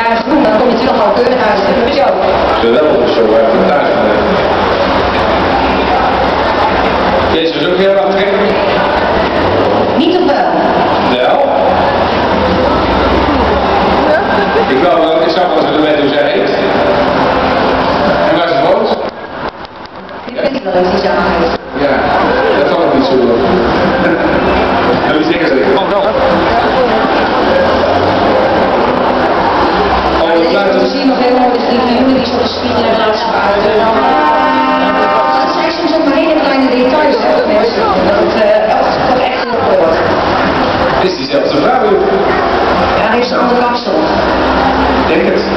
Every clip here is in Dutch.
juist doen, dan kom je natuurlijk al keurig uit de show. Geweldige show, waar ik thuis van heb. Deze is ook heel aantrekkelijk. Niet op wel. Wel? Ik zou wel eens willen weten hoe zij heet. En waar ze woont? Ik weet niet wel eens die zaken heeft. Ja, dat kan ook niet zo doen. Dat is zeker zeker. Oh, wel. We zien nog heel mooi de vrienden die zo gespierd en laatst buiten. Het zijn soms ook maar hele kleine details, hè, mensen. Dat het toch echt heel hoort. Is diezelfde vrouw? Ja, hij heeft een andere kapsel. Ik denk het.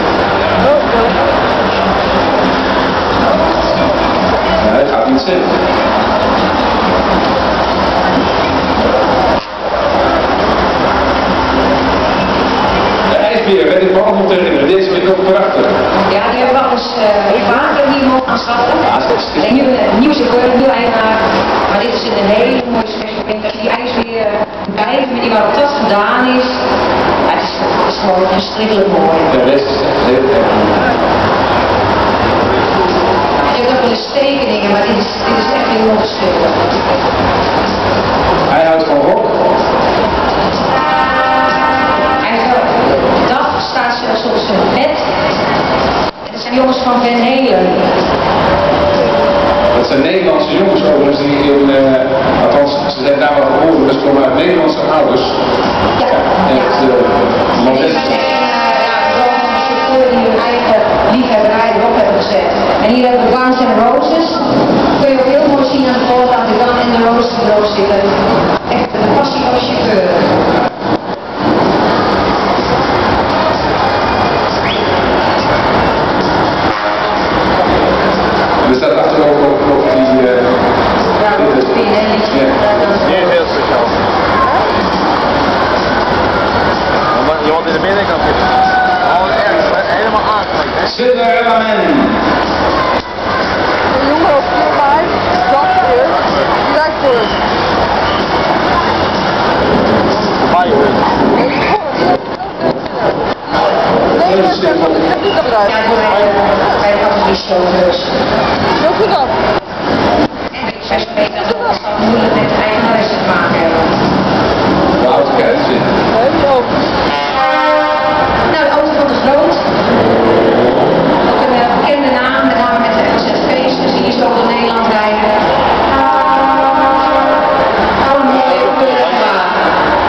Ja, het gaat niet zitten. De ijsbeer, weet ik me ook nog herinneren. Deze vind ik ook prachtig. Ja, die hebben we al eens vaker hier mogen aanschaffen. En nu een nieuw chauffeur, een nieuw eigenaar. Maar dit is een hele mooie special print. Als je die ijsbeer bekijkt met die waar dat gedaan is. Ja, het is gewoon verschrikkelijk mooi. Ja, deze is echt heel erg mooi. Je hebt ook wel eens tekeningen, maar dit is echt heel ongeschilderd. Hij houdt van rock. Hij is wel, de dag staat zelfs op zijn bed. En dat zijn jongens van Van Halen. Dat zijn Nederlandse jongens overigens die althans, ze zijn daar wel geboren, dus komen uit Nederlandse ouders. Ja, echt modest. En die zijn chauffeur die hun eigen liefhebberij erop hebben gezet. En hier hebben we Guns N' Roses. Kun je ook heel mooi zien aan de voorkant, de Guns N' Roses erop zitten. Echt een passie van de chauffeur. Er staat achter ook nog die... Ja, dat is heel speciaal. Je wordt in de binnenkant zitten. Oh, echt, helemaal aangelegd, hè? Cinderella Man. De jongen op 4-5, zachtjes, direct voor. Voorbij, hoor. Nee, dat is niet dat eruit. Ja, bij de categorie dus. Heel goed af. En ik zeg dat we het moeilijk met de eigenares te maken hebben. De auto krijgt het zin. Nee, die ook. Nou, de auto van de Groot. Ook een bekende naam, met name met de MZ-V's, dus die is ook door Nederland rijden. Een mooie kleurige wagen.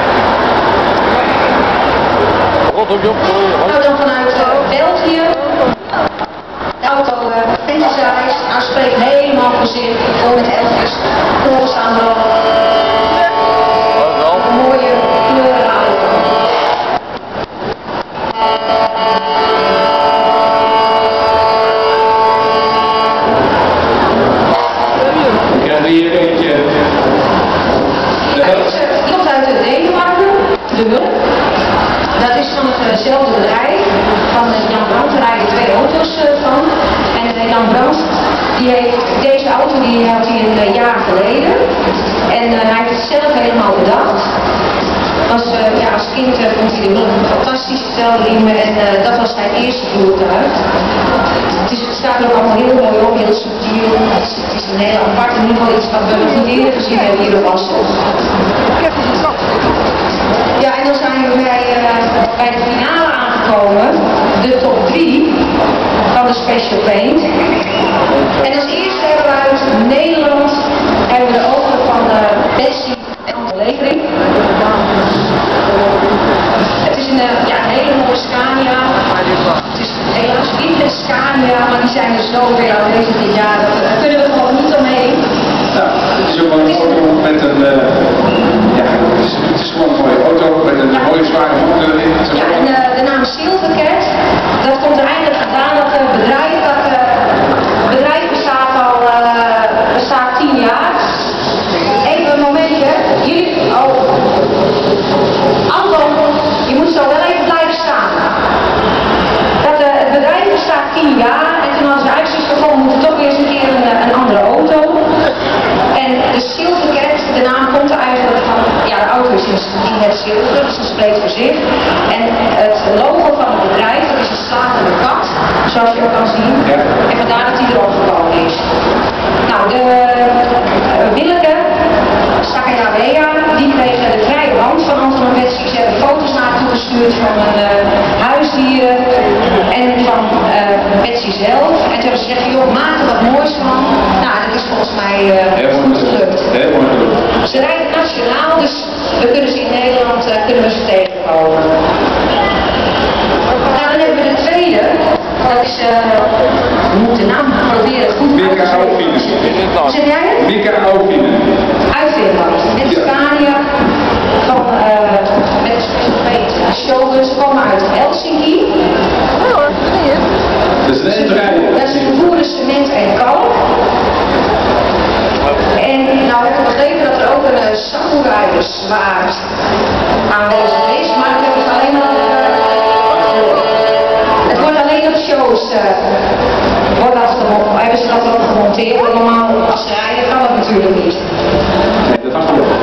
Rot op je op. Nou, dan vanuit België. De auto fantasized, nou spreekt helemaal voor zich, gewoon met Elvis, roze aan de een mooie kleurige auto. Ik heb hier eentje. Die komt uit Denemarken, de Hulp. Dat is van hetzelfde bedrijf, van Jan Brandt, daar rijden 2 auto's van. En Jan Brandt, deze auto die had hij een jaar geleden. En hij heeft het zelf helemaal bedacht. Als kind vond hij de Hulp fantastisch, vertelde hij me, en dat was zijn eerste voertuig. Het staat er ook allemaal heel mooi op, heel subtiel. Het is een hele aparte, in ieder geval iets wat we nog niet eerder gezien hebben hier op Assel. Ja, en dan zijn we bij de finale aangekomen, de top 3 van de Special Paint. En als eerste hebben we uit Nederland de auto van Betsy en de levering. Het is een hele mooie Scania. Het is helaas niet de Scania, maar die zijn er zoveel aanwezig dit jaar. Daar kunnen we gewoon niet omheen. Nou, het is ook wel een auto met een... het is gewoon een mooie auto met een mooie zware motor erin. Ja, en de naam Silvercat, dat komt er eigenlijk vandaan dat het bedrijf bestaat 10 jaar. Even een momentje, jullie, Anton, je moet zo wel even blijven staan. Het bedrijf bestaat 10 jaar en toen hadden ze eigenlijk zoiets van, we moeten toch weer eens een keer een andere auto. En de Silvercat, de naam komt er eigenlijk van, ja, de auto is in het zilver, dus dat spreekt voor zich. En het logo van het bedrijf, dat is een zoals je ook kan zien. Ja. En vandaar dat hij erop gekomen is. Nou, de Willeke Sakayawea, die kreeg de vrije hand van Anton en Betsy. Ze hebben foto's naar toe gestuurd van hun huisdieren en van Betsy zelf. En toen hebben ze gezegd, joh, maak er wat moois van. Nou, dat is volgens mij goed gelukt. Heel mooi gelukt. Ze rijden nationaal, dus we kunnen ze in Nederland kunnen we ze tegenkomen. Nou, dan hebben we de tweede. Dat is, we moeten de naam proberen het goed uit te Mika spreken. Auvinen. Zeg jij het? Mika Auvinen. Uit Finland. Dit is Tania van met een showbus. Ze komen uit Helsinki. Nee hoor, dat is niet het. Dat is een eindrijden. Dat is vervoeren cement en kalk. En nou heb ik begrepen dat er ook een samurai zwaard aanwezig is, maar dat hebben ze alleen maar het wordt alleen op shows hebben ze dat ook gemonteerd. En normaal als ze rijden kan dat natuurlijk niet. Nee, dat was goed.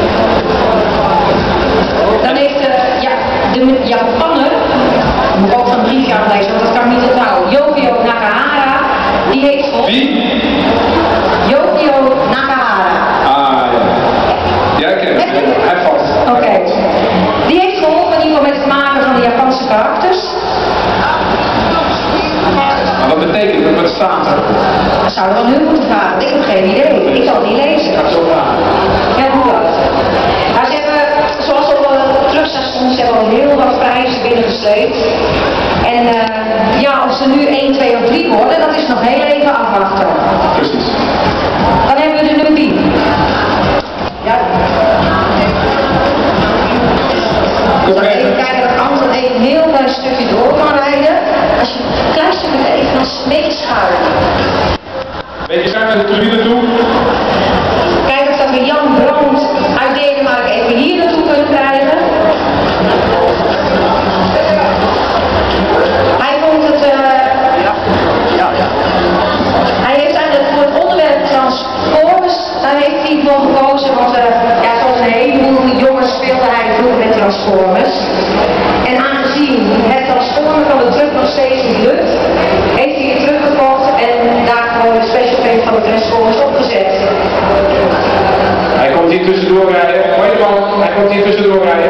Dan heeft de Japaner, moet ik ook van een briefje aanlezen, want dat kan ik niet onthouden. Yokio Nakahara, die heeft vol. Wie? Yokio Nakahara. Ah, ja. Ja, ik ken hem. Hij valt. Oké. Die heeft geholpen in ieder geval met het maken van de Japanse karakters. Maar wat betekent dat? Wat staat er? Dat zouden we aan hun moeten vragen. Ik heb geen idee. Ik kan het niet lezen. Ik ga het zo vragen. Ja, hoe dat? Nou, ze hebben, zoals op een truckstations, ze hebben al heel wat prijzen binnengesleept. En ja, of ze nu 1, 2 of 3 worden, dat is nog heel even afwachten. Precies. Dan hebben we de Numbi. Ja. Even kijken dat Anton even een heel klein stukje door kan rijden. Als je een klein stukje even een beetje schuilen. Beetje schuin met de turbine toe. Kijk of dat we Jan Brand uit Denemarken even hier naartoe kunnen krijgen. Hij vond het... Hij heeft eigenlijk voor het onderwerp Transformers, daar heeft hij voor gekozen, want ja, zoals een heleboel jongens speelde hij vroeger met Transformers. En aangezien het transformen van de truck nog steeds niet lukt, heeft hij het teruggekocht en daar gewoon de special effect van de Transformers opgezet. Hij komt hier tussendoor rijden. Hoor je man? Hij komt hier tussendoor rijden.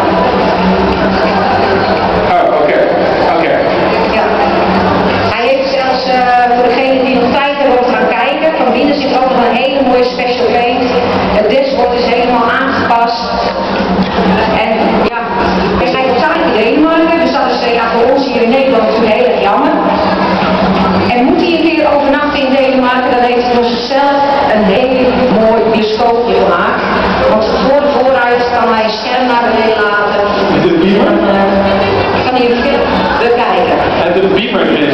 Oh, oké. Oké. Ja. Hij heeft zelfs, voor degenen die nog tijd hebben om te gaan kijken, van binnen zit ook nog een hele mooie special paint. Het dashboard is helemaal aangepast. En ja, we zijn op tijd in Denemarken, dus dat is ja, voor ons hier in Nederland natuurlijk heel erg jammer. En moet hij een keer overnachten in Denemarken, dan heeft hij voor zichzelf een heel mooi bioscoopje gemaakt. Want voor de vooruit kan hij een scherm naar beneden laten. Met een beamer? Kan hij een film bekijken. Met een beamer erin.